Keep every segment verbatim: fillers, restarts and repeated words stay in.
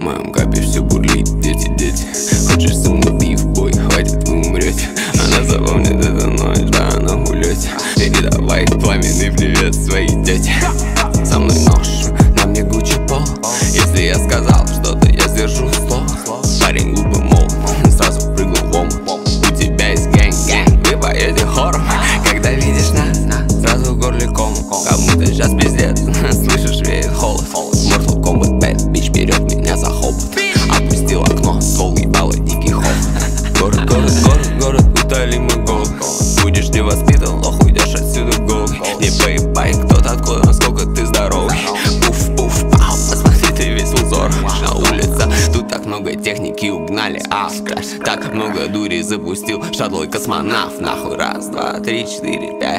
моем капе все бурлит. Дети, дети, хочешь со мной пив, бой, хватит, вы умрете. Она запомнит эту ночь, да, она гулете. Передавай пламенный привет своей тете. Со мной нож, на мне Гуччи пол. Если я сказал что-то, я сдержу слово. Парень глупый мол, сразу прыгнул в омут. У тебя есть гэнг-гэнг, вы поете хором. Когда видишь нас, сразу в горле ком. Кому-то сейчас пиздец, слышишь, веет холод. Mortal Kombat пять, бич берет меня за хобот. Опустил окно, ствол ебало, дикий ход. Город, город, город, город, утоли мы голод. Будешь не воспитан, лох, уйдешь отсюда голый. Не поебай, кто-то откуда, насколько ты здоровый. Пуф, пуф, пау, посмотри, ты весь узор. На улице, тут так много техники угнали автор. Так много дури запустил шаттл и космонавт. Нахуй, раз, два, три, четыре, пять.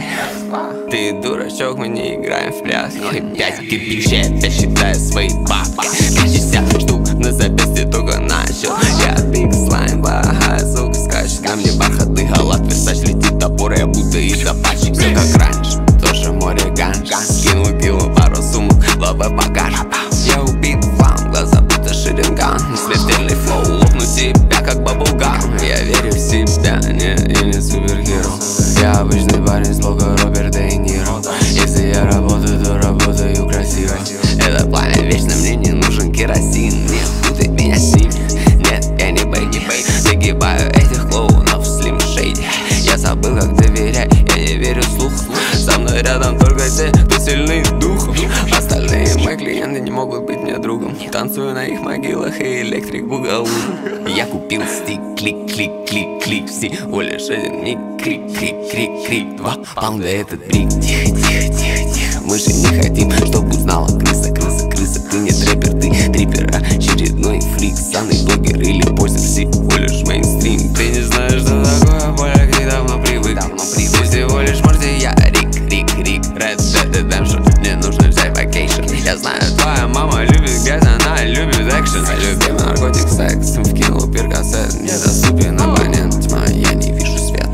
Ты дурачок, мы не играем в пляски. Пять кирпичей, я считаю свои бабки. Пятьдесят штук на запястье только начал. Я биг слайм, плохая сука, скачет ко мне бархатный халат. Версач летит топор, я будто из апачи. Все как раньше, тоже море ганж. Скинул кило, пару сумок, лобы покажет. Я убит вам, глаза будто шеринган. Смертельный флоу, лопну тебя как баблгам. Я верю в себя, не, я не супергерой. Я обычный парень с лого Роберт Де Ниро. Если я работаю, то работаю красиво. Это пламя вечно, мне не нужен керосин. Не путай меня с ними, нет, я не бейки бейк. Нагибаю этих клоунов в Slim Shady. Я забыл, как доверять, я не верю слуху. Со мной рядом только те, кто сильный духом. Остальные мои клиенты не могут быть мне другом. Танцую на их могилах и электрик бугалу. Я купил стик, клик, клик, клик, клик. Всего лишь один миг, крик, крик, крик, крик. Два паунда этот брик. Тихо, тихо, тихо, тихо. Мы же не хотим, чтобы узнала крыса, крыса, крыса. Ты не трэпер, ты трипер, очередной фрик. Санный блогер или пользер, всего лишь мейнстрим. Ты не знаешь, что такое поле, ты давно привык. Ты всего лишь морди, я рик, рик, рик. Red Dead Redemption, мне нужно взять вакейшн. Я знаю, твоя мама любит грязь, она любит экшен. Любимый наркотик, секс, вкинул перкасет. Недоступен абонент, тьма, я не вижу света.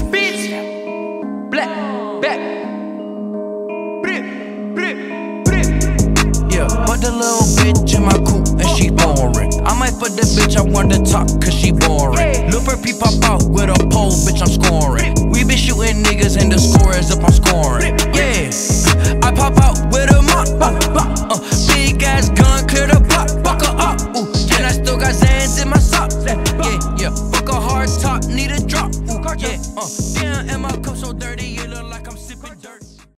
Yeah, put the little bitch in my coupe and she boring. I might put the bitch, I want to talk cause she boring. Look for P pop out with a pole, bitch, I'm scoring. We been shooting niggas and the score is up, I'm scoring. Yeah, I pop out with a mop, uh, big ass gun, clear the block, buck her up, ooh. And I still got Zans in my socks. Yeah, yeah, fuck a hard top, need a drop, ooh. Yeah, uh, damn, and my cup so dirty.